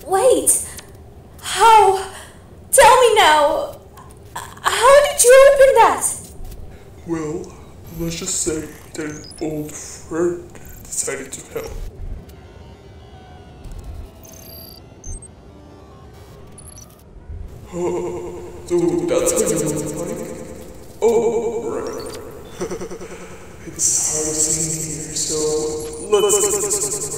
Wait! How? Tell me now! How did you open that? Well, let's just say that an old friend decided to help. Oh, so that's what it's like? Oh, right. It's hard to see here, so let's